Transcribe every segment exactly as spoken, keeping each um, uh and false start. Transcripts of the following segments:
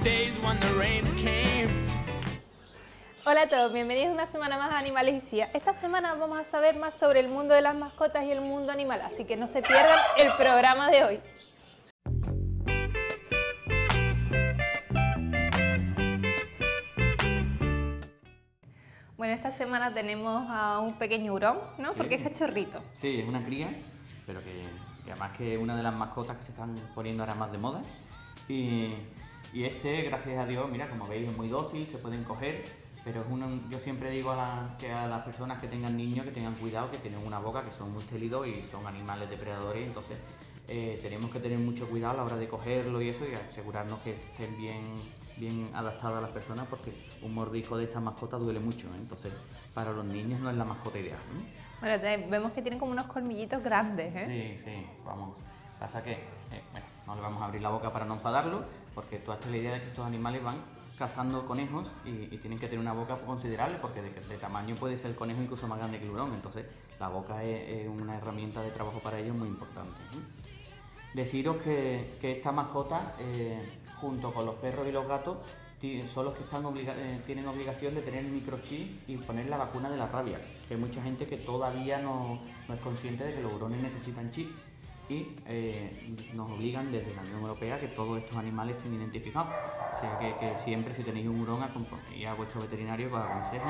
Hola a todos, bienvenidos una semana más a Animales y Cía. Esta semana vamos a saber más sobre el mundo de las mascotas y el mundo animal, así que no se pierdan el programa de hoy. Bueno, esta semana tenemos a un pequeño hurón, ¿no? Sí. Porque es cachorrito. Sí, es una cría, pero que, que además que es una de las mascotas que se están poniendo ahora más de moda. Y, y este, gracias a Dios, mira, como veis, es muy dócil, se pueden coger. Pero es uno, yo siempre digo a, la, que a las personas que tengan niños que tengan cuidado, que tienen una boca, que son muy célidos y son animales depredadores, entonces eh, tenemos que tener mucho cuidado a la hora de cogerlo y eso, y asegurarnos que estén bien, bien adaptados a las personas, porque un mordisco de esta mascota duele mucho, ¿eh? Entonces para los niños no es la mascota ideal, ¿no? Bueno, te- vemos que tienen como unos colmillitos grandes, ¿eh? Sí, sí, vamos. Pasa que, eh, bueno, no le vamos a abrir la boca para no enfadarlo, porque tú hazte la idea de que estos animales van cazando conejos y, y tienen que tener una boca considerable, porque de, de tamaño puede ser el conejo incluso más grande que el hurón, entonces la boca es, es una herramienta de trabajo para ellos muy importante, ¿sí? Deciros que, que esta mascota, eh, junto con los perros y los gatos, ti- son los que están obliga eh, tienen obligación de tener microchip y poner la vacuna de la rabia, que hay mucha gente que todavía no, no es consciente de que los hurones necesitan chip. Y eh, nos obligan desde la Unión Europea que todos estos animales estén identificados. O sea que, que siempre si tenéis un hurón, ir a vuestro veterinario que os aconseje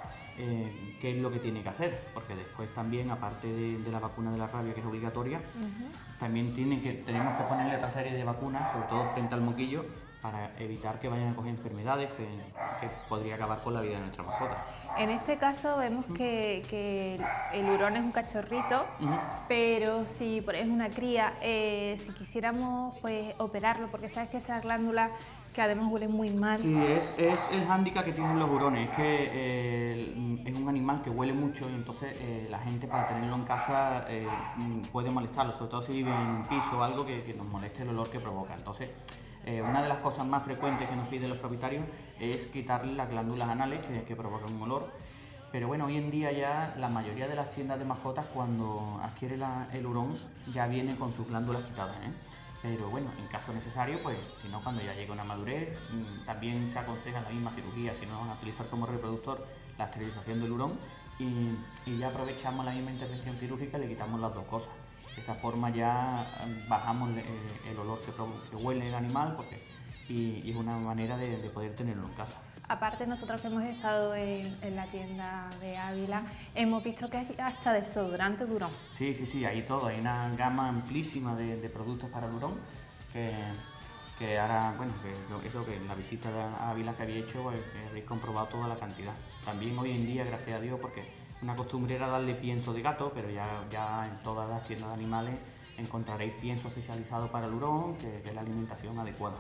eh, qué es lo que tiene que hacer, porque después también, aparte de, de la vacuna de la rabia, que es obligatoria, uh-huh. también tienen que, tenemos que ponerle otra serie de vacunas, sobre todo frente al moquillo, para evitar que vayan a coger enfermedades que, que podría acabar con la vida de nuestra mascota. En este caso vemos que, que el, el hurón es un cachorrito, uh-huh. pero si por ejemplo es una cría, eh, si quisiéramos pues operarlo, porque sabes que esa glándula que además huele muy mal. Sí, es, es el hándicap que tienen los hurones, es que eh, es un animal que huele mucho y entonces eh, la gente para tenerlo en casa eh, puede molestarlo, sobre todo si vive en un piso o algo que, que nos moleste el olor que provoca. Entonces, Eh, una de las cosas más frecuentes que nos piden los propietarios es quitarle las glándulas anales que, que provocan un olor. Pero bueno, hoy en día ya la mayoría de las tiendas de mascotas, cuando adquiere la, el hurón, ya viene con sus glándulas quitadas, ¿eh? Pero bueno, en caso necesario, pues si no, cuando ya llega una madurez, también se aconseja la misma cirugía, si no van a utilizar como reproductor la esterilización del hurón y, y ya aprovechamos la misma intervención quirúrgica y le quitamos las dos cosas. De esa forma ya bajamos el olor que, que huele el animal, porque, y, y es una manera de, de poder tenerlo en casa. Aparte, nosotros que hemos estado en, en la tienda de Ávila, hemos visto que hay hasta desodorante de hurón. Sí, sí, sí, hay todo, hay una gama amplísima de, de productos para el hurón, que, que ahora, bueno, que eso que en la visita de Ávila que había hecho, pues, habéis comprobado toda la cantidad. También hoy en día, gracias a Dios, porque una costumbre era darle pienso de gato, pero ya, ya en todas las tiendas de animales encontraréis pienso especializado para el hurón, que, que es la alimentación adecuada.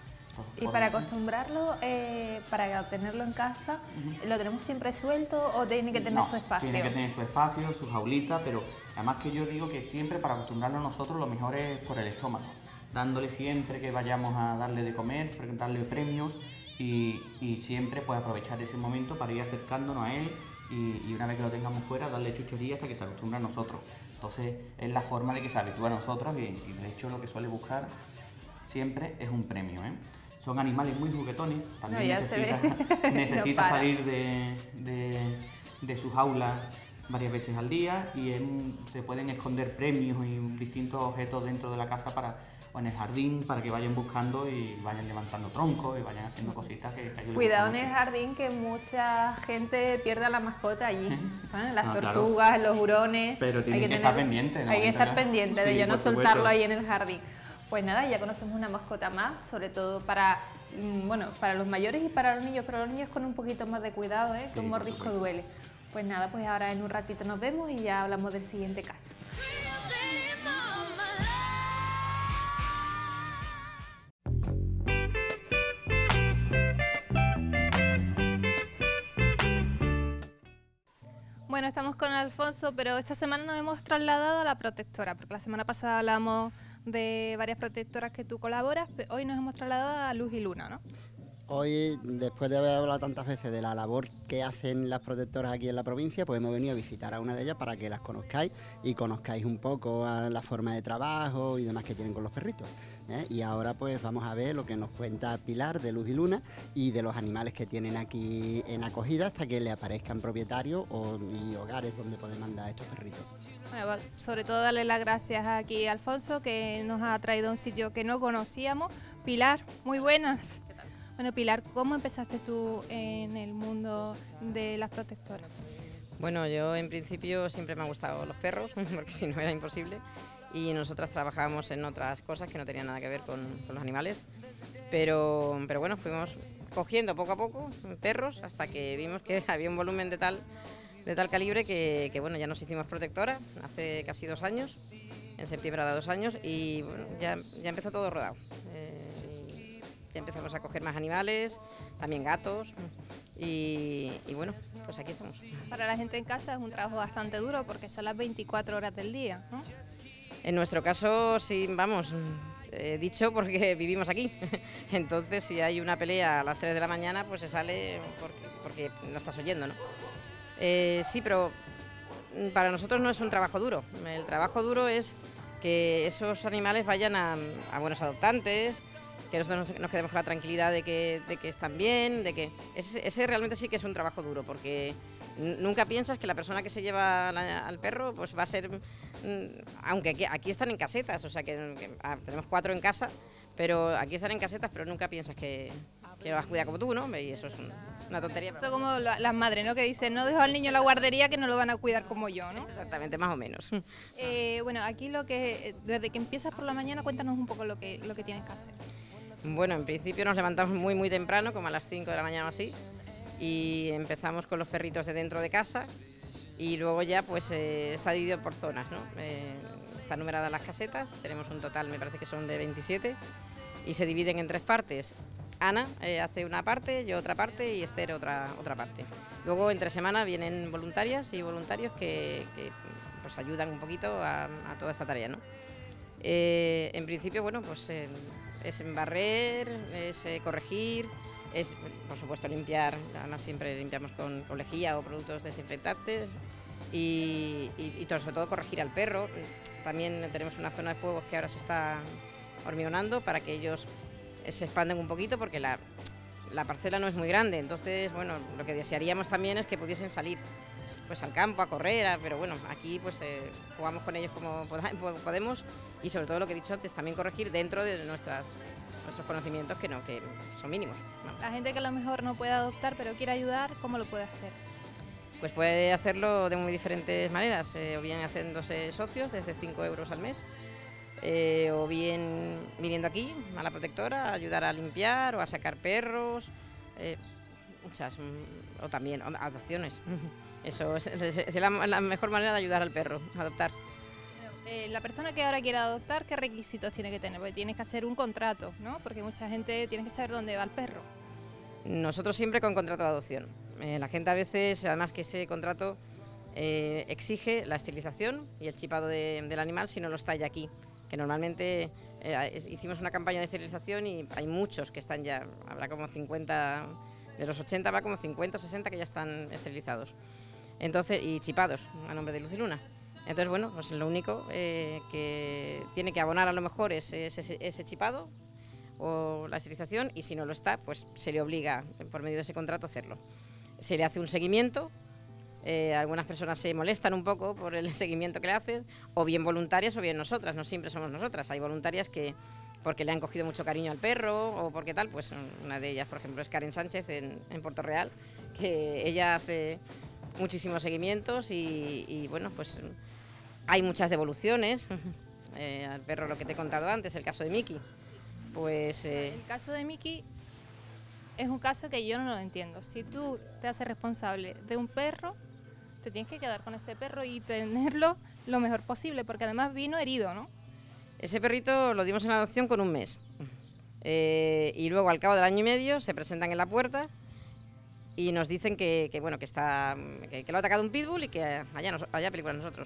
Y para acostumbrarlo, eh, para tenerlo en casa, uh-huh. ¿lo tenemos siempre suelto o tiene que tener no, su espacio? Tiene que tener su espacio, su jaulita, pero además que yo digo que siempre para acostumbrarlo nosotros lo mejor es por el estómago, dándole siempre que vayamos a darle de comer, darle premios y, y siempre pues aprovechar ese momento para ir acercándonos a él. Y, y una vez que lo tengamos fuera, darle chuchería hasta que se acostumbra a nosotros. Entonces es la forma de que se habitúa a nosotros y, y de hecho lo que suele buscar siempre es un premio, ¿eh? Son animales muy juguetones, también no, necesita, necesita no salir de, de, de su jaula varias veces al día y en, se pueden esconder premios y distintos objetos dentro de la casa para, o en el jardín para que vayan buscando y vayan levantando troncos y vayan haciendo cositas que, que Cuidado en el jardín, que mucha gente pierde a la mascota allí, ¿eh? Las no, tortugas, claro. Los hurones. Pero tienen que, que estar pendientes. Hay que estar pendiente de sí, ya no supuesto. soltarlo ahí en el jardín. Pues nada, ya conocemos una mascota más, sobre todo para, bueno, para los mayores y para los niños, pero los niños con un poquito más de cuidado, ¿eh? Que sí, un mordisco duele. Pues nada, pues ahora en un ratito nos vemos y ya hablamos del siguiente caso. Bueno, estamos con Alfonso, pero esta semana nos hemos trasladado a la protectora, porque la semana pasada hablamos de varias protectoras que tú colaboras, pero hoy nos hemos trasladado a Luz y Luna, ¿no? Hoy, después de haber hablado tantas veces de la labor que hacen las protectoras aquí en la provincia, pues hemos venido a visitar a una de ellas para que las conozcáis y conozcáis un poco a la forma de trabajo y demás que tienen con los perritos, ¿eh? Y ahora pues vamos a ver lo que nos cuenta Pilar de Luz y Luna y de los animales que tienen aquí en acogida hasta que le aparezcan propietarios o, y hogares donde pueden mandar a estos perritos. Bueno, sobre todo darle las gracias aquí a Alfonso, que nos ha traído a un sitio que no conocíamos. Pilar, muy buenas. Bueno, Pilar, ¿cómo empezaste tú en el mundo de las protectoras? Bueno, yo en principio siempre me han gustado los perros, porque si no era imposible, y nosotras trabajábamos en otras cosas que no tenían nada que ver con, con los animales, pero, pero bueno, fuimos cogiendo poco a poco perros hasta que vimos que había un volumen de tal, de tal calibre que, que bueno, ya nos hicimos protectora hace casi dos años, en septiembre hará dos años, y bueno, ya, ya empezó todo rodado. Eh, Ya empezamos a coger más animales, también gatos y, y bueno, pues aquí estamos. Para la gente en casa es un trabajo bastante duro porque son las veinticuatro horas del día, ¿no? En nuestro caso, sí, vamos, he dicho porque vivimos aquí. Entonces, si hay una pelea a las tres de la mañana, pues se sale porque, porque no estás oyendo, ¿no? Eh, sí, pero para nosotros no es un trabajo duro. El trabajo duro es que esos animales vayan a, a buenos adoptantes, que nosotros nos quedemos con la tranquilidad de que, de que están bien, de que ese, ese realmente sí que es un trabajo duro, porque nunca piensas que la persona que se lleva la, al perro pues va a ser, aunque aquí, aquí están en casetas, o sea que, que ah, tenemos cuatro en casa, pero aquí están en casetas, pero nunca piensas que, que lo vas a cuidar como tú, ¿no? Y eso es un, una tontería. Eso como la, las madres, ¿no? Que dicen, no dejo al niño en la guardería que no lo van a cuidar como yo, ¿no? Exactamente, más o menos. Eh, bueno, aquí lo que, desde que empiezas por la mañana, cuéntanos un poco lo que, lo que tienes que hacer. Bueno, en principio nos levantamos muy muy temprano, como a las cinco de la mañana o así, y empezamos con los perritos de dentro de casa y luego ya pues eh, está dividido por zonas, ¿no? Eh, están numeradas las casetas, tenemos un total, me parece que son de veintisiete, y se dividen en tres partes. Ana eh, hace una parte, yo otra parte y Esther otra, otra parte. Luego entre semana vienen voluntarias y voluntarios que, que pues ayudan un poquito a, a toda esta tarea, ¿no? Eh, en principio, bueno, pues eh, es barrer, es eh, corregir, es por supuesto limpiar, además siempre limpiamos con, con lejía o productos desinfectantes y, y, y sobre todo corregir al perro. También tenemos una zona de juegos que ahora se está hormigonando para que ellos se expanden un poquito porque la, la parcela no es muy grande, entonces bueno, lo que desearíamos también es que pudiesen salir pues al campo a correr, a, pero bueno, aquí pues eh, jugamos con ellos como podemos y sobre todo lo que he dicho antes, también corregir dentro de nuestras, nuestros conocimientos que no, que son mínimos, ¿no? La gente que a lo mejor no puede adoptar pero quiere ayudar, ¿cómo lo puede hacer? Pues puede hacerlo de muy diferentes maneras, eh, o bien haciéndose socios desde cinco euros al mes, eh, o bien viniendo aquí a la protectora a ayudar a limpiar o a sacar perros, eh, muchas, o también adopciones. Eso es, es, es la, la mejor manera de ayudar al perro, adoptar. Eh, la persona que ahora quiera adoptar, ¿qué requisitos tiene que tener? Porque tienes que hacer un contrato, ¿no? Porque mucha gente tiene que saber dónde va el perro. Nosotros siempre con contrato de adopción. Eh, la gente a veces, además que ese contrato eh, exige la esterilización y el chipado de, del animal si no lo está ya aquí. Que normalmente eh, hicimos una campaña de esterilización y hay muchos que están ya, habrá como cincuenta, de los ochenta habrá como cincuenta o sesenta que ya están esterilizados. Entonces, y chipados a nombre de Luz y Luna. Entonces, bueno, pues lo único eh, que tiene que abonar a lo mejor es ese, ese chipado o la esterilización y si no lo está, pues se le obliga por medio de ese contrato a hacerlo. Se le hace un seguimiento, eh, algunas personas se molestan un poco por el seguimiento que le hacen, o bien voluntarias o bien nosotras, no siempre somos nosotras, hay voluntarias que porque le han cogido mucho cariño al perro o porque tal, pues una de ellas, por ejemplo, es Karen Sánchez en, en Puerto Real, que ella hace muchísimos seguimientos y, y bueno, pues hay muchas devoluciones. Eh, al perro, lo que te he contado antes, el caso de Miki. Pues, eh... El caso de Miki es un caso que yo no lo entiendo. Si tú te haces responsable de un perro, te tienes que quedar con ese perro y tenerlo lo mejor posible, porque además vino herido, ¿no? Ese perrito lo dimos en adopción con un mes. Eh, y luego, al cabo del año y medio, se presentan en la puerta y nos dicen que, que bueno, que, está, que, que lo ha atacado un pitbull y que allá, nos, allá película nosotros.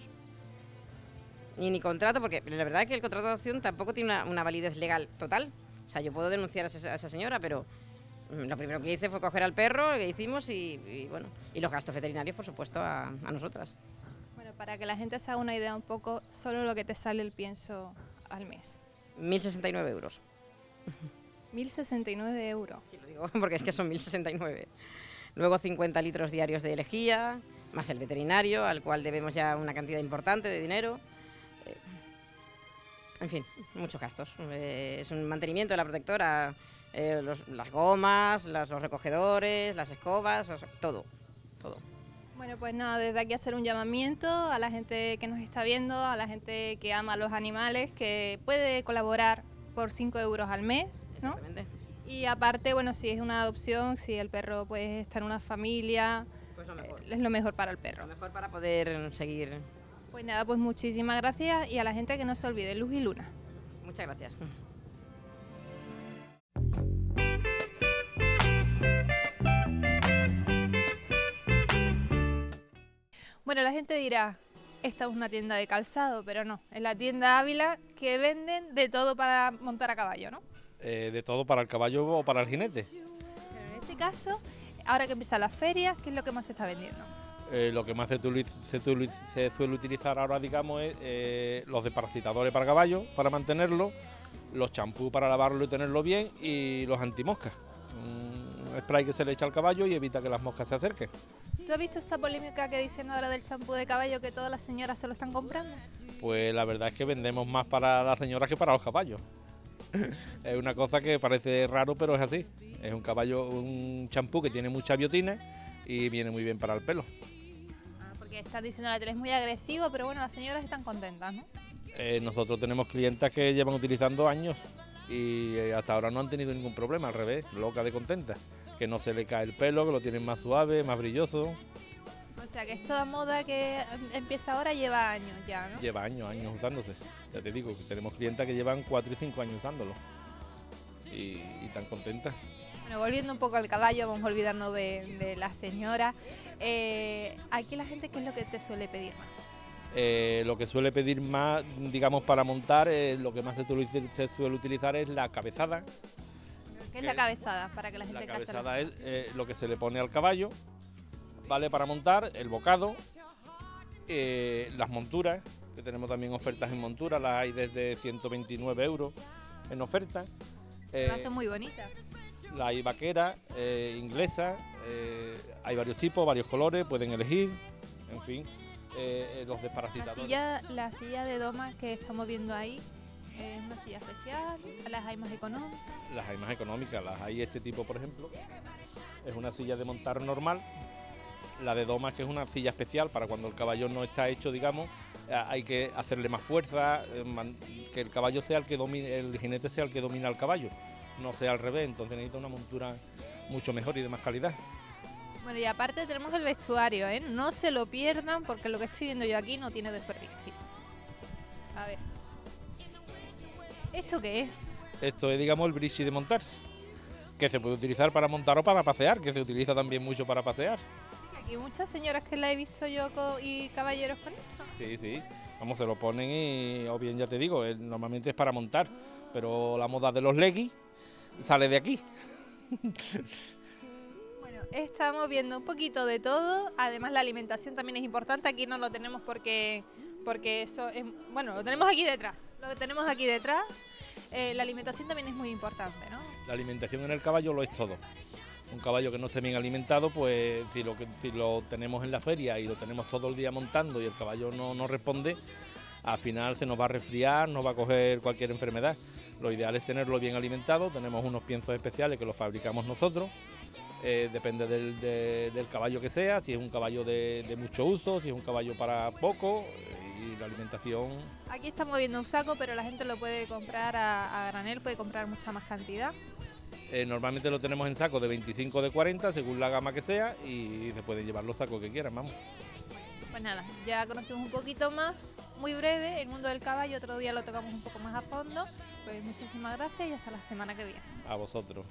Ni ni contrato, porque la verdad es que el contrato de adopción tampoco tiene una, una validez legal total. O sea, yo puedo denunciar a esa, a esa señora, pero Lo primero que hice fue coger al perro, que hicimos, y, y bueno, y los gastos veterinarios, por supuesto, a, a nosotras. Bueno, para que la gente se haga una idea un poco, solo lo que te sale el pienso al mes. mil sesenta y nueve euros. mil sesenta y nueve euros. Sí, lo digo porque es que son mil sesenta y nueve. Luego cincuenta litros diarios de lejía, más el veterinario, al cual debemos ya una cantidad importante de dinero. Eh, en fin, muchos gastos. Eh, es un mantenimiento de la protectora, eh, los- las gomas, las- los recogedores, las escobas, o sea, todo, todo. Bueno, pues nada, desde aquí hacer un llamamiento a la gente que nos está viendo, a la gente que ama a los animales, que puede colaborar por cinco euros al mes, ¿no? Exactamente. Y aparte, bueno, si es una adopción, si el perro pues está en una familia, Pues lo mejor. eh, es lo mejor para el perro. Lo mejor para poder seguir. Pues nada, pues muchísimas gracias y a la gente que no se olvide, Luz y Luna. Muchas gracias. Bueno, la gente dirá, esta es una tienda de calzado, pero no, es la tienda Ávila que venden de todo para montar a caballo, ¿no? Eh, de todo para el caballo o para el jinete. Pero en este caso, ahora que empiezan las ferias, ¿qué es lo que más se está vendiendo? Eh, lo que más se, tuli- se tuli- se suele utilizar ahora, digamos, es eh, los desparasitadores para caballo, para mantenerlo, los champús para lavarlo y tenerlo bien, y los antimoscas. Un spray que se le echa al caballo y evita que las moscas se acerquen. ¿Tú has visto esa polémica que dicen ahora del champú de caballo que todas las señoras se lo están comprando? Pues la verdad es que vendemos más para las señoras que para los caballos. Es una cosa que parece raro, pero es así. Es un caballo, un champú que tiene mucha biotina y viene muy bien para el pelo. Ah, porque están diciendo la tele es muy agresivo, pero bueno, las señoras están contentas, ¿no? Eh, nosotros tenemos clientas que llevan utilizando años y eh, hasta ahora no han tenido ningún problema, al revés, loca de contenta. Que no se le cae el pelo, que lo tienen más suave, más brilloso. O sea que esta moda que empieza ahora lleva años ya, ¿no? Lleva años, años usándose. Ya te digo, que tenemos clientas que llevan cuatro y cinco años usándolo. Y, y tan contentas. Bueno, volviendo un poco al caballo, vamos a olvidarnos de, de la señora. Eh, aquí la gente, ¿qué es lo que te suele pedir más? Eh, lo que suele pedir más, digamos, para montar, eh, lo que más se, tuli- se suele utilizar es la cabezada. ¿Qué es la ¿Qué? cabezada? Para que la gente La en casa lo cabezada es sepa. eh, lo que se le pone al caballo, vale para montar, el bocado, eh, las monturas, que tenemos también ofertas en monturas, las hay desde ciento veintinueve euros en oferta. Eh, Lo hacen muy bonita. la hay vaquera, eh, inglesa, eh, hay varios tipos, varios colores, pueden elegir, en fin, eh, eh, los La desparasitadores. silla, la silla de doma que estamos viendo ahí es una silla especial, las hay más económicas. Las hay más económicas, las hay este tipo, por ejemplo, es una silla de montar normal. La de doma, que es una silla especial para cuando el caballo no está hecho, digamos, eh, hay que hacerle más fuerza, eh, man- que el caballo sea el que domine, el jinete sea el que domina al caballo, no sea al revés, entonces necesita una montura mucho mejor y de más calidad. Bueno, y aparte tenemos el vestuario, ¿eh? No se lo pierdan porque lo que estoy viendo yo aquí no tiene desperdicio. A ver. ¿Esto qué es? Esto es, digamos, el bridge de montar, que se puede utilizar para montar o para pasear, que se utiliza también mucho para pasear. Sí, que aquí hay muchas señoras que la he visto yo co- y caballeros con esto. Sí, sí, vamos, se lo ponen y, o bien ya te digo, eh, normalmente es para montar, pero la moda de los leggings sale de aquí. Bueno, estamos viendo un poquito de todo. Además, la alimentación también es importante. Aquí no lo tenemos porque, porque eso es. Bueno, lo tenemos aquí detrás. Lo que tenemos aquí detrás. Eh, la alimentación también es muy importante, ¿no? La alimentación en el caballo lo es todo. Un caballo que no esté bien alimentado, pues si lo, que, si lo tenemos en la feria y lo tenemos todo el día montando y el caballo no, no responde, al final se nos va a resfriar, nos va a coger cualquier enfermedad. Lo ideal es tenerlo bien alimentado, tenemos unos piensos especiales que los fabricamos nosotros, eh, depende del, de- del caballo que sea, si es un caballo de, de mucho uso, si es un caballo para poco, eh, y la alimentación. Aquí estamos viendo un saco, pero la gente lo puede comprar a, a granel, puede comprar mucha más cantidad. Eh, normalmente lo tenemos en sacos de veinticinco o de cuarenta, según la gama que sea, y se pueden llevar los sacos que quieran, vamos. Pues nada, ya conocemos un poquito más, muy breve, el mundo del caballo. Otro día lo tocamos un poco más a fondo. Pues muchísimas gracias y hasta la semana que viene. A vosotros.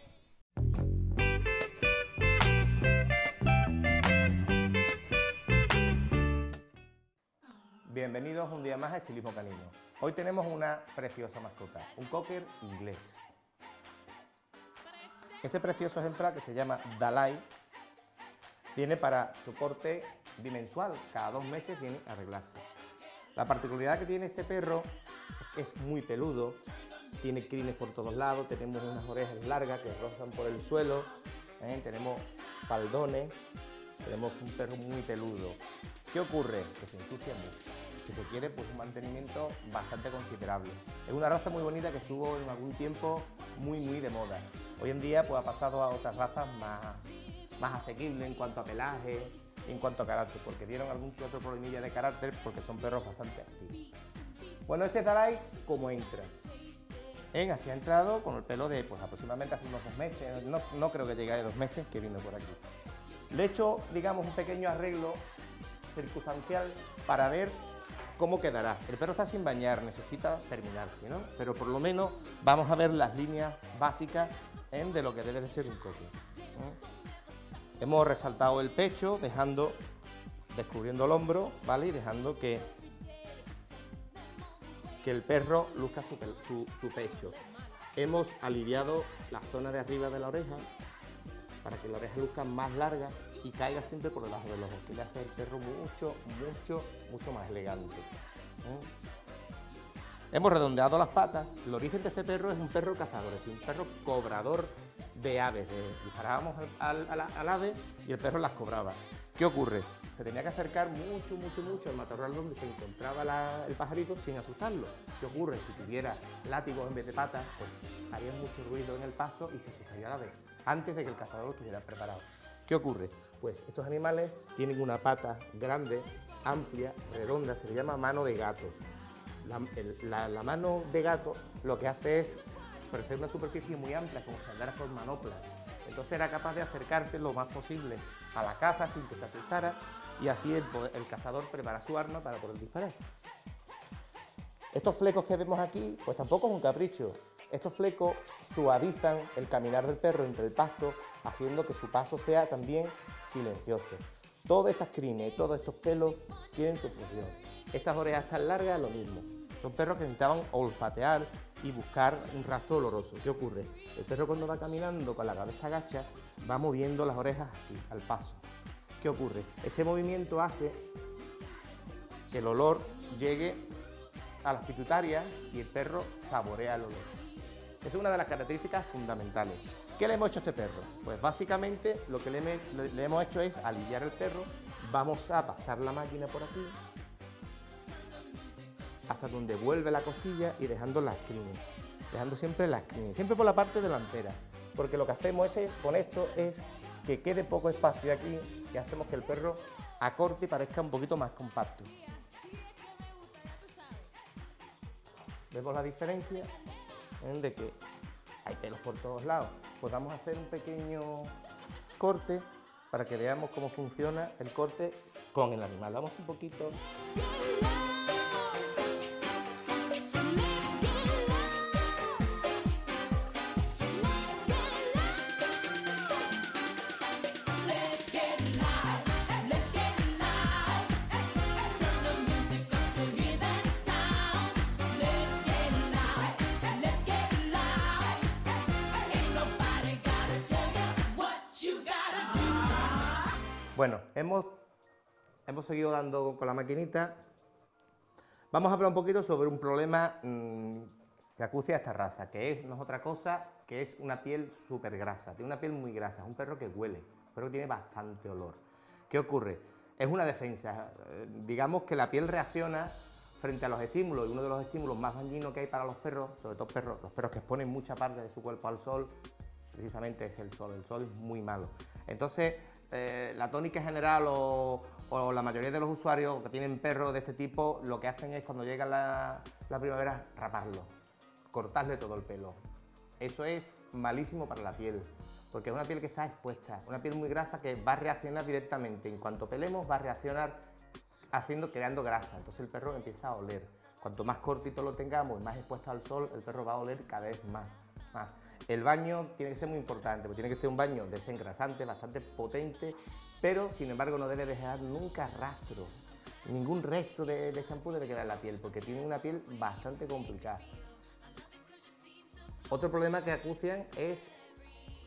Bienvenidos un día más a Estilismo Canino. Hoy tenemos una preciosa mascota, un cocker inglés. Este precioso ejemplar, que se llama Dalai, viene para su corte bimensual, cada dos meses viene a arreglarse. La particularidad que tiene este perro es muy peludo, tiene crines por todos lados, tenemos unas orejas largas que rozan por el suelo, ¿eh? Tenemos faldones, tenemos un perro muy peludo. ¿Qué ocurre? Que se ensucia mucho, que requiere pues, un mantenimiento bastante considerable. Es una raza muy bonita que estuvo en algún tiempo muy muy de moda. Hoy en día pues, ha pasado a otras razas más, más asequibles en cuanto a pelaje y en cuanto a carácter, porque dieron algún que otro problemilla de carácter porque son perros bastante activos. Bueno, este Dalai, ¿cómo entra? En así ha entrado con el pelo de pues, aproximadamente hace unos dos meses, no, no creo que llegue a dos meses que vino por aquí. Le he hecho, digamos, un pequeño arreglo circunstancial para ver cómo quedará. El perro está sin bañar, necesita terminarse, ¿no? Pero por lo menos vamos a ver las líneas básicas ¿eh? de lo que debe de ser un cocker. ¿eh? Hemos resaltado el pecho, dejando, descubriendo el hombro, ¿vale? Y dejando que, que el perro luzca su, su, su pecho. Hemos aliviado la zona de arriba de la oreja para que la oreja luzca más larga y caiga siempre por debajo del ojo, que le hace al perro mucho, mucho, mucho más elegante. ¿eh? Hemos redondeado las patas. El origen de este perro es un perro cazador, es decir, un perro cobrador de aves. De, disparábamos al, al, al ave y el perro las cobraba. ¿Qué ocurre? Se tenía que acercar mucho, mucho, mucho al matorral donde se encontraba la, el pajarito sin asustarlo. ¿Qué ocurre? Si tuviera látigos en vez de patas, pues haría mucho ruido en el pasto y se asustaría la ave, antes de que el cazador lo estuviera preparado. ¿Qué ocurre? Pues estos animales tienen una pata grande, amplia, redonda, se le llama mano de gato. La, el, la, la mano de gato lo que hace es ofrecer una superficie muy amplia, como si andara con manoplas. Entonces era capaz de acercarse lo más posible a la caza sin que se asustara y así el, el cazador prepara su arma para poder disparar. Estos flecos que vemos aquí, pues tampoco es un capricho. Estos flecos suavizan el caminar del perro entre el pasto, haciendo que su paso sea también silencioso. Todas estas crines, todos estos pelos tienen su función. Estas orejas tan largas, lo mismo. Son perros que necesitaban olfatear y buscar un rastro oloroso. ¿Qué ocurre? El perro cuando va caminando con la cabeza agacha, va moviendo las orejas así, al paso. ¿Qué ocurre? Este movimiento hace que el olor llegue a las pituitarias y el perro saborea el olor. Es una de las características fundamentales. ¿Qué le hemos hecho a este perro? Pues básicamente lo que le, le, le hemos hecho es aliviar el perro. Vamos a pasar la máquina por aquí hasta donde vuelve la costilla y dejando las crines, dejando siempre las crines, siempre por la parte delantera, porque lo que hacemos es, con esto es que quede poco espacio aquí y hacemos que el perro acorte y parezca un poquito más compacto. Vemos la diferencia ¿eh? de que hay pelos por todos lados. Pues vamos a hacer un pequeño corte para que veamos cómo funciona el corte con el animal. Vamos un poquito. Bueno, hemos, hemos seguido dando con la maquinita. Vamos a hablar un poquito sobre un problema mmm, que acucia a esta raza, que es, no es otra cosa, que es una piel súper grasa. Tiene una piel muy grasa, es un perro que huele, un perro que tiene bastante olor. ¿Qué ocurre? Es una defensa. Digamos que la piel reacciona frente a los estímulos, y uno de los estímulos más dañinos que hay para los perros, sobre todo perros, los perros que exponen mucha parte de su cuerpo al sol, precisamente es el sol. El sol es muy malo. Entonces, eh, la tónica general o, o la mayoría de los usuarios que tienen perros de este tipo, lo que hacen es cuando llega la, la primavera, raparlo, cortarle todo el pelo. Eso es malísimo para la piel, porque es una piel que está expuesta, una piel muy grasa que va a reaccionar directamente. En cuanto pelemos, va a reaccionar haciendo, creando grasa. Entonces el perro empieza a oler. Cuanto más cortito lo tengamos y más expuesto al sol, el perro va a oler cada vez más. más. El baño tiene que ser muy importante, porque tiene que ser un baño desengrasante, bastante potente, pero sin embargo no debe dejar nunca rastro. Ningún resto de, de champú debe quedar en la piel, porque tiene una piel bastante complicada. Otro problema que acucian es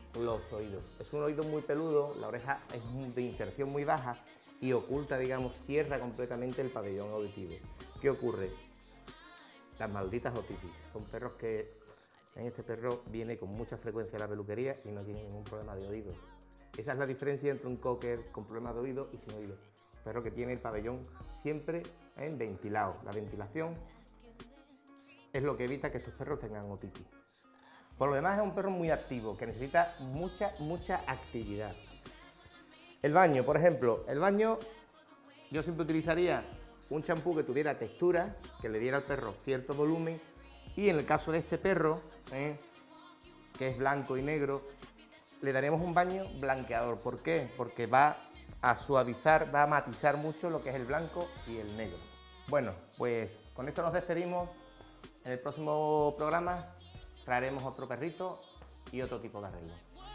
los oídos. Es un oído muy peludo, la oreja es de inserción muy baja y oculta, digamos, cierra completamente el pabellón auditivo. ¿Qué ocurre? Las malditas otitis. Son perros que, en este perro viene con mucha frecuencia a la peluquería y no tiene ningún problema de oído. Esa es la diferencia entre un cocker con problemas de oído y sin oído. Un perro que tiene el pabellón siempre eh, ventilado. La ventilación es lo que evita que estos perros tengan otitis. Por lo demás es un perro muy activo, que necesita mucha, mucha actividad. El baño, por ejemplo, el baño yo siempre utilizaría un champú que tuviera textura, que le diera al perro cierto volumen, y en el caso de este perro, eh, que es blanco y negro, le daremos un baño blanqueador. ¿Por qué? Porque va a suavizar, va a matizar mucho lo que es el blanco y el negro. Bueno, pues con esto nos despedimos. En el próximo programa traeremos otro perrito y otro tipo de arreglo.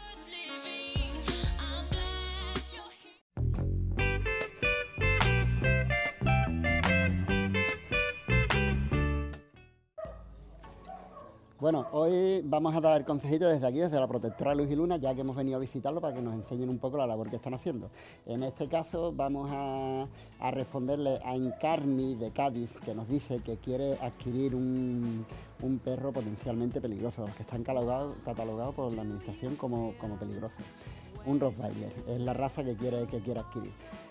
Bueno, hoy vamos a dar consejitos desde aquí, desde la protectora Luz y Luna, ya que hemos venido a visitarlo para que nos enseñen un poco la labor que están haciendo. En este caso vamos a, a responderle a Encarni de Cádiz, que nos dice que quiere adquirir un, un perro potencialmente peligroso, que están catalogados catalogado por la administración como, como peligroso. Un Rottweiler, es la raza que quiere, que quiere adquirir.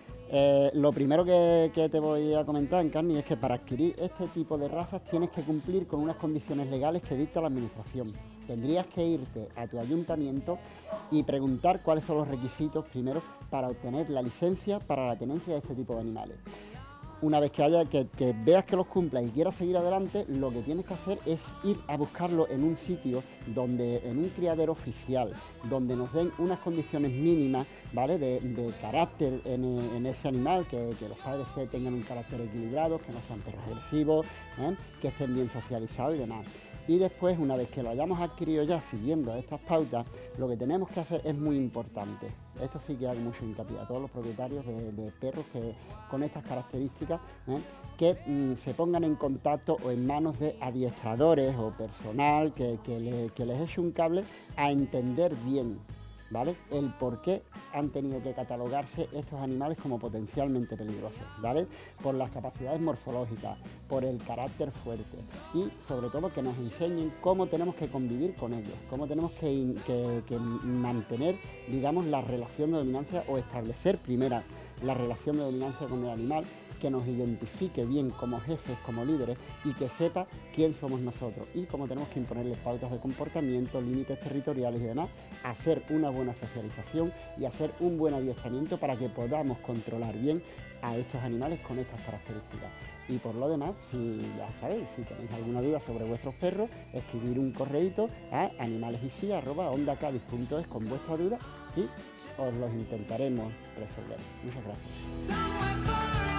Eh, lo primero que, que te voy a comentar, Encarni, es que para adquirir este tipo de razas tienes que cumplir con unas condiciones legales que dicta la administración. Tendrías que irte a tu ayuntamiento y preguntar cuáles son los requisitos primero para obtener la licencia para la tenencia de este tipo de animales. Una vez que, haya, que, que veas que los cumplas y quieras seguir adelante, lo que tienes que hacer es ir a buscarlo en un sitio donde, en un criadero oficial, donde nos den unas condiciones mínimas, ¿vale?, de, de carácter en, en ese animal, que, que los padres tengan un carácter equilibrado, que no sean perros agresivos, ¿eh?, que estén bien socializados y demás. Y después, una vez que lo hayamos adquirido ya siguiendo estas pautas, lo que tenemos que hacer es muy importante. Esto sí que hago mucho hincapié a todos los propietarios de, de perros que, con estas características, ¿eh?, que mm, se pongan en contacto o en manos de adiestradores o personal que, que, le, que les eche un cable a entender bien, ¿vale?, el por qué han tenido que catalogarse estos animales como potencialmente peligrosos, ¿vale?, por las capacidades morfológicas, por el carácter fuerte y sobre todo que nos enseñen cómo tenemos que convivir con ellos, cómo tenemos que, que, que mantener, digamos, la relación de dominancia o establecer primero la relación de dominancia con el animal, que nos identifique bien como jefes, como líderes y que sepa quién somos nosotros y cómo tenemos que imponerles pautas de comportamiento, límites territoriales y demás, hacer una buena socialización y hacer un buen adiestramiento para que podamos controlar bien a estos animales con estas características. Y por lo demás, si ya sabéis, si tenéis alguna duda sobre vuestros perros, escribir un correíto a animalesisi arroba onda cádiz punto es con vuestra duda y os los intentaremos resolver. Muchas gracias.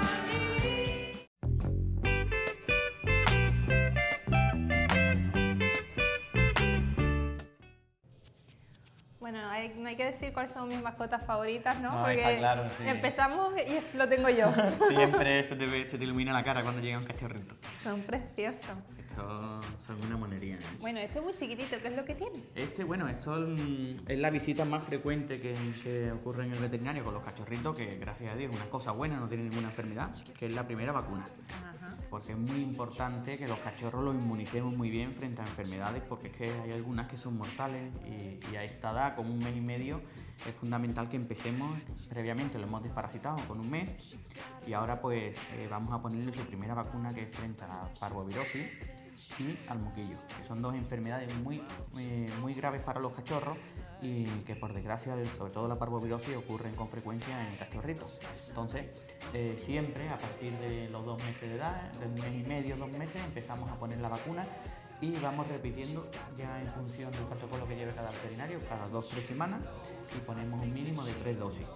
Bueno, no hay, no hay que decir cuáles son mis mascotas favoritas, ¿no? No, Porque está claro, sí. empezamos y lo tengo yo. Siempre se te, ve- se te ilumina la cara cuando llega un cachorrito. Son preciosos. Esto son una monería, ¿eh? Bueno, este es muy chiquitito, ¿qué es lo que tiene? Este, bueno, esto mm, es la visita más frecuente que, que ocurre en el veterinario con los cachorritos, que gracias a Dios es una cosa buena, no tiene ninguna enfermedad, que es la primera vacuna. Ajá. Porque es muy importante que los cachorros los inmunicemos muy bien frente a enfermedades, porque es que hay algunas que son mortales y, y a esta edad, con un mes y medio, es fundamental que empecemos. Previamente lo hemos desparasitado con un mes y ahora pues eh, vamos a ponerle su primera vacuna, que es frente a la parvovirosis y al moquillo, que son dos enfermedades muy, muy, muy graves para los cachorros y que por desgracia, sobre todo la parvovirosis, ocurren con frecuencia en cachorritos. Entonces, eh, siempre a partir de los dos meses de edad, de un mes y medio, dos meses, empezamos a poner la vacuna y vamos repitiendo ya en función del protocolo que lleve cada veterinario, cada dos o tres semanas, y ponemos un mínimo de tres dosis.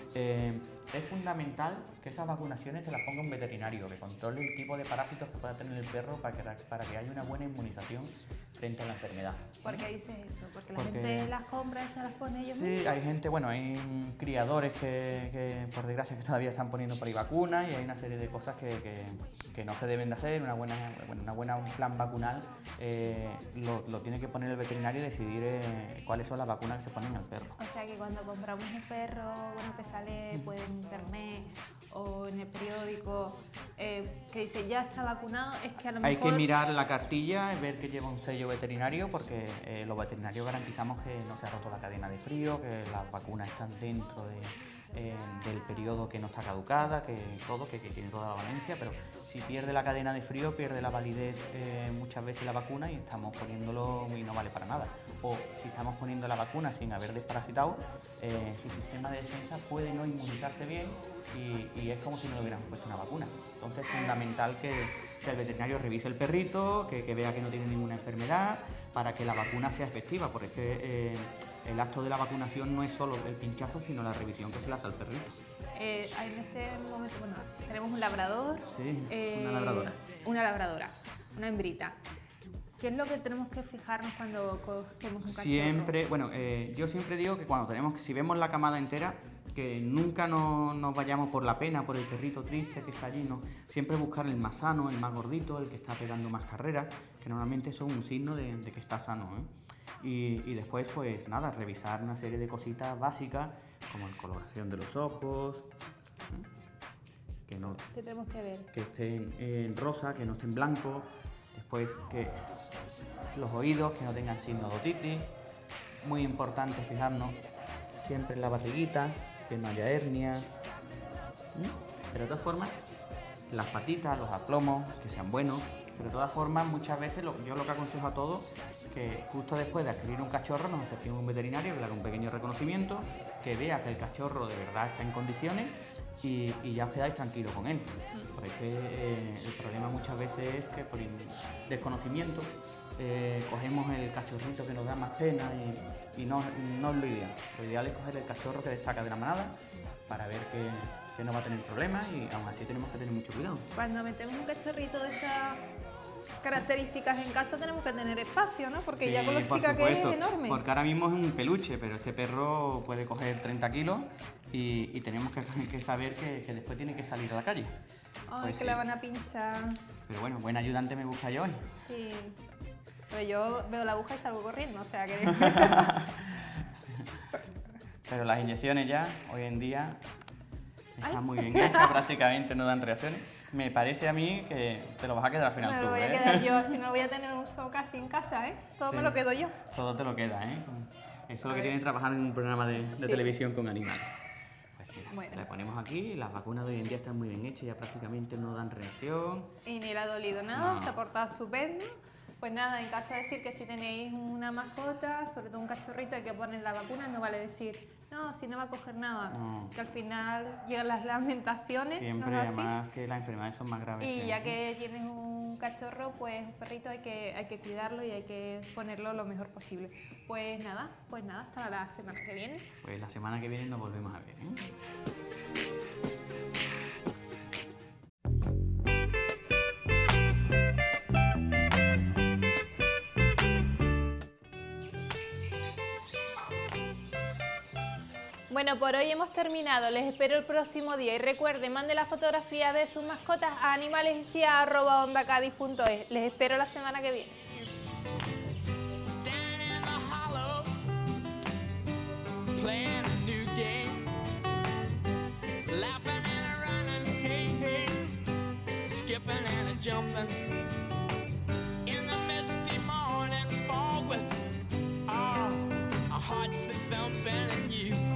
Eh, es fundamental que esas vacunaciones te las ponga un veterinario, que controle el tipo de parásitos que pueda tener el perro para que, para que haya una buena inmunización frente a la enfermedad. ¿Por qué dices eso? Porque la Porque- gente las compra y se las pone ellos Sí, mismos. hay gente, bueno, hay criadores que, que, por desgracia que todavía están poniendo por ahí vacunas y hay una serie de cosas que, que, que no se deben de hacer. Una buena, bueno, una buena un plan vacunal eh, lo, lo tiene que poner el veterinario y decidir eh, cuáles son las vacunas que se ponen al perro. O sea que cuando compramos un perro, bueno, que sale pues, en internet o en el periódico, eh, que dice ya está vacunado, es que a lo Hay mejor... que mirar la cartilla y ver que lleva un sello veterinario porque eh, los veterinarios garantizamos que no se ha roto la cadena de frío, que las vacunas están dentro de, eh, del periodo que no está caducada, que todo, que, que tiene toda la valencia, pero si pierde la cadena de frío pierde la validez eh, muchas veces la vacuna y estamos poniéndolo y no vale para nada. O si estamos poniendo la vacuna sin haber desparasitado, eh, su sistema de defensa puede no inmunizarse bien y, y es como si no le hubieran puesto una vacuna. Entonces es fundamental que, que el veterinario revise el perrito, que, que vea que no tiene ninguna enfermedad, para que la vacuna sea efectiva, porque eh, el acto de la vacunación no es solo el pinchazo, sino la revisión que se le hace al perrito. Eh, en este momento, bueno, tenemos un labrador. Sí, eh, una labradora. Una labradora, una hembrita. ¿Qué es lo que tenemos que fijarnos cuando cogemos un cachorro? Siempre, bueno, eh, yo siempre digo que cuando tenemos, si vemos la camada entera, que nunca no- nos vayamos por la pena, por el perrito triste que está allí, no. Siempre buscar el más sano, el más gordito, el que está pegando más carreras, que normalmente eso es un signo de, de que está sano, ¿eh? Y, y después, pues nada, revisar una serie de cositas básicas, como la coloración de los ojos, ¿eh? que no, ¿Qué tenemos que ver? que estén en rosa, que no estén blanco. Después que los oídos, que no tengan signo de otitis. Muy importante fijarnos siempre en la barriguita, que no haya hernias. ¿Mm? Pero de todas formas, las patitas, los aplomos, que sean buenos. Pero de todas formas, muchas veces lo, yo lo que aconsejo a todos que justo después de adquirir un cachorro nos acerquemos a un veterinario que le haga un pequeño reconocimiento, que vea que el cachorro de verdad está en condiciones y, y ya os quedáis tranquilos con él. Porque eh, el problema muchas veces es que por in- desconocimiento eh, cogemos el cachorrito que nos da más pena y, y no, no es lo ideal. Lo ideal es coger el cachorro que destaca de la manada para ver que, que no va a tener problemas y aún así tenemos que tener mucho cuidado. Cuando metemos un cachorrito de estas características en casa tenemos que tener espacio, ¿no? Porque ya Sí, con lo por chica que es supuesto, enorme. Porque ahora mismo es un peluche, pero este perro puede coger treinta kilos y, y tenemos que, que saber que, que después tiene que salir a la calle. Ay, Pues que sí. la van a pinchar. Pero bueno, buen ayudante me busca yo hoy. Sí. Pero yo veo la aguja y salgo corriendo, o sea que... Pero las inyecciones ya, hoy en día, están Ay. muy bien hechas, prácticamente no dan reacciones. Me parece a mí que te lo vas a quedar al final me tú, lo voy a ¿eh? quedar yo, es que no voy a tener un uso casi en casa, ¿eh? Todo me Sí. lo quedo yo. Todo te lo queda, ¿eh? Eso es lo A que ver. tiene trabajar en un programa de, de Sí. televisión con animales. Pues mira, Bueno. le ponemos aquí, las vacunas de hoy en día están muy bien hechas, ya prácticamente no dan reacción. Y ni le ha dolido nada, No. se ha portado estupendo. Pues nada, en casa decir que si tenéis una mascota, sobre todo un cachorrito, hay que poner la vacuna, no vale decir, no, si no va a coger nada, No. que al final llegan las lamentaciones, Siempre, ¿no es así? además, que las enfermedades son más graves. Y que- ya que tienes un cachorro, pues un perrito hay que, hay que cuidarlo y hay que ponerlo lo mejor posible. Pues nada, pues nada, hasta la semana que viene. Pues la semana que viene nos volvemos a ver, ¿eh? Bueno, por hoy hemos terminado. Les espero el próximo día y recuerden, mande la fotografía de sus mascotas a animalesia arroba onda cádiz punto es. Les espero la semana que viene. Down in the hollow, playing a new game, laughing and a running, hey, hey, skipping and a jumping, in the misty morning fog with our, our hearts a thumping and you